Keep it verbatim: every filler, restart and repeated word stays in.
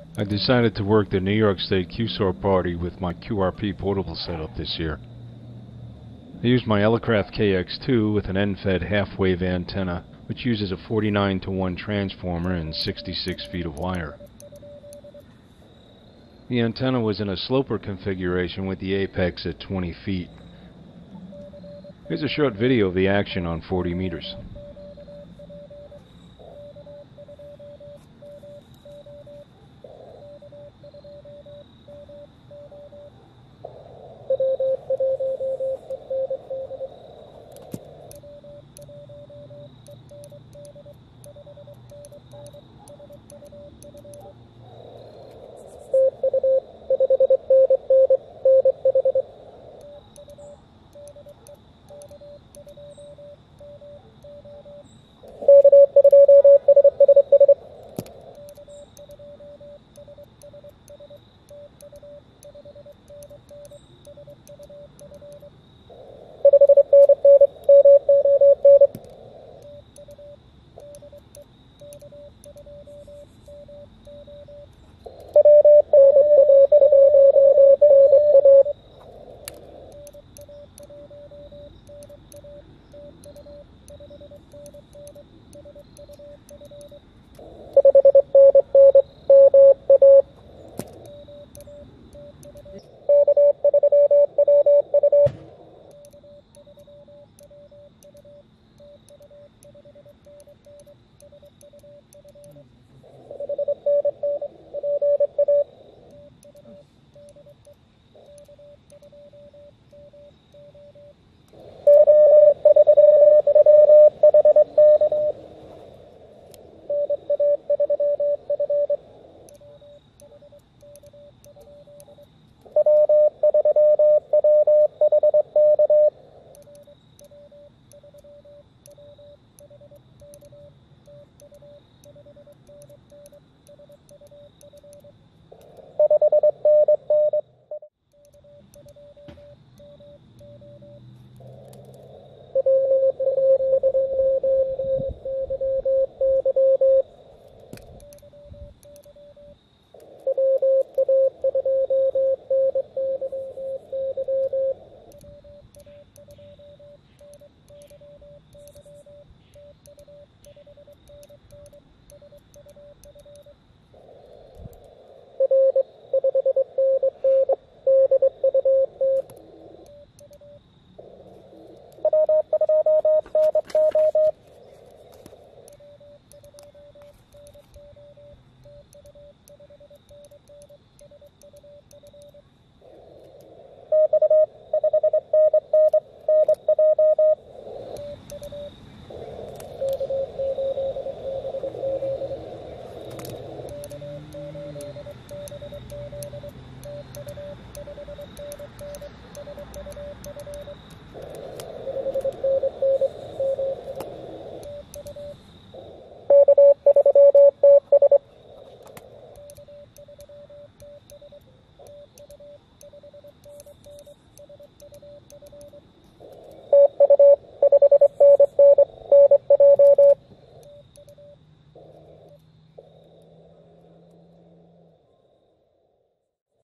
I decided to work the New York State Q S O party with my Q R P portable setup this year. I used my Elecraft K X two with an end-fed half-wave antenna, which uses a forty-nine to one transformer and sixty-six feet of wire. The antenna was in a sloper configuration with the apex at twenty feet. Here's a short video of the action on forty meters.